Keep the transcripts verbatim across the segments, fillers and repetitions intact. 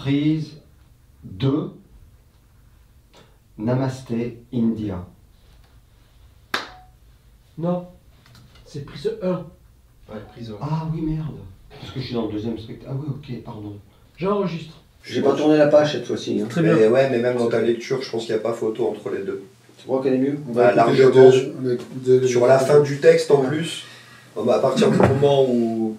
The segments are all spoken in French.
Prise deux. Namasté India. Non, c'est prise un. Ouais, prise un. Ah oui, merde. Parce que je suis dans le deuxième spectacle. Ah oui, ok, pardon. J'enregistre. J'ai pas tourné la page cette fois-ci. Hein. Très bien. Mais ouais, mais même dans ta lecture, je pense qu'il n'y a pas photo entre les deux. Tu crois qu'elle est mieux? Bah, écouter largement. les deux, on va écouter les Sur deux. la fin du texte en plus, bon, bah, à partir du moment où.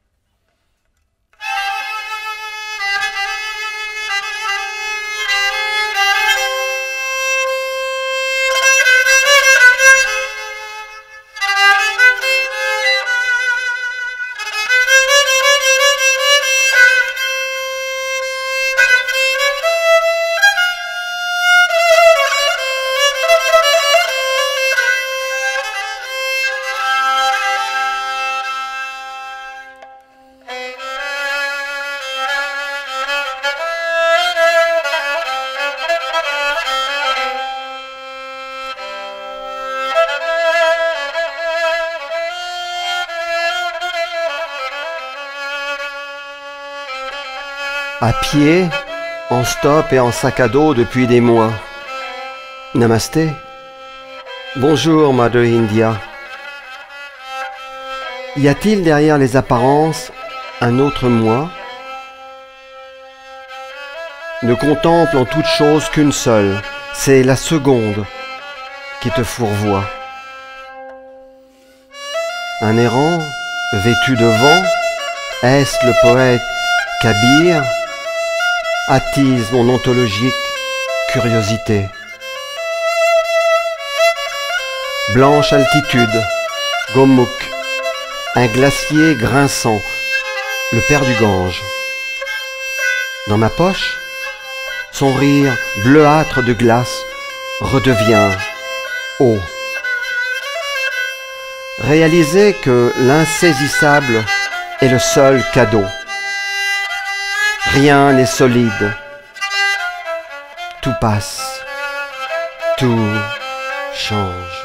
À pied, en stop et en sac à dos depuis des mois. Namasté. Bonjour, Mother India. Y a-t-il derrière les apparences un autre moi? Ne contemple en toute chose qu'une seule, c'est la seconde qui te fourvoie. Un errant, vêtu de vent, est-ce le poète Kabir? Attise mon ontologique curiosité. Blanche altitude, Gomukh, un glacier grinçant, le père du Gange. Dans ma poche, son rire bleuâtre de glace redevient eau. Réaliser que l'insaisissable est le seul cadeau. Rien n'est solide. Tout passe. Tout change.